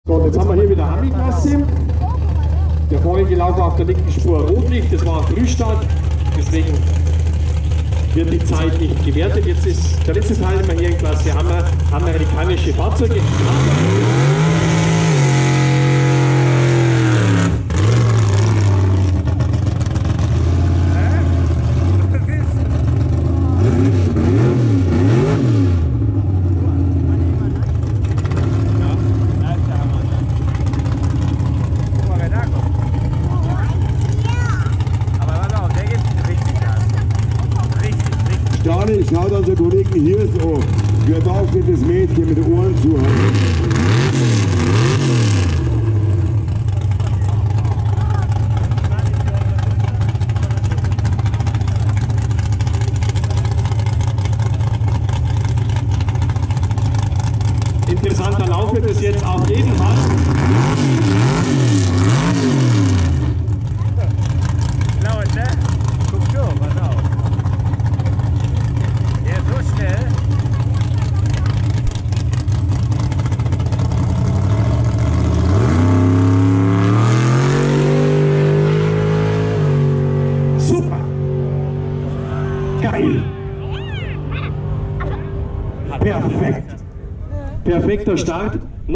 So, und jetzt haben wir hier wieder Ami-Klasse. Der vorige Lauf auf der linken Spur Rotlicht, das war Frühstart, deswegen wird die Zeit nicht gewertet. Jetzt ist der letzte Teilnehmer hier in Klasse Hammer, amerikanische Fahrzeuge. Stani, schaut unsere Kollegen hier so. Wir brauchen das Mädchen mit den Ohren zu halten. Interessanter Lauf wird es jetzt auf jeden Fall. Laut, ne? Guck schon, pass auf. Der ist so schnell. Super! Geil! Perfekt! Perfekter Start.